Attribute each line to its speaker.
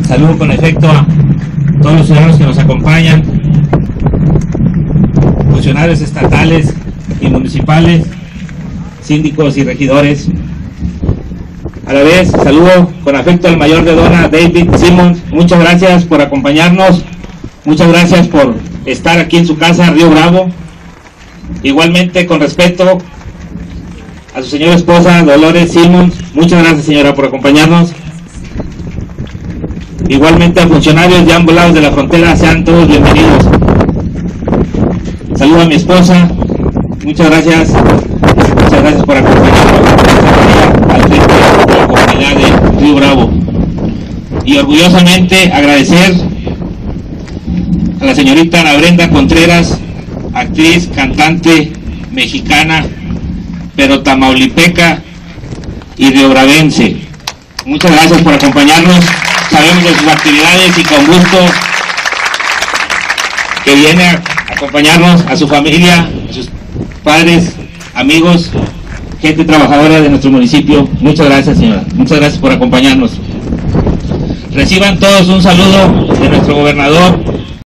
Speaker 1: Saludo con efecto a todos los ciudadanos que nos acompañan, funcionarios estatales y municipales, síndicos y regidores. A la vez, saludo con afecto al mayor de Dona, David Simmons. Muchas gracias por acompañarnos, muchas gracias por estar aquí en su casa, Río Bravo. Igualmente, con respeto a su señora esposa, Dolores Simmons. Muchas gracias, señora, por acompañarnos. Igualmente a funcionarios de ambos lados de la frontera, sean todos bienvenidos. Saludo a mi esposa, muchas gracias por acompañarnos al frente de la comunidad de Río Bravo. Y orgullosamente agradecer a la señorita Ana Brenda Contreras, actriz, cantante mexicana, pero tamaulipeca y riobravense. Muchas gracias por acompañarnos. Sabemos de sus actividades y con gusto que viene a acompañarnos, a su familia, a sus padres, amigos, gente trabajadora de nuestro municipio. Muchas gracias, señora. Muchas gracias por acompañarnos. Reciban todos un saludo de nuestro gobernador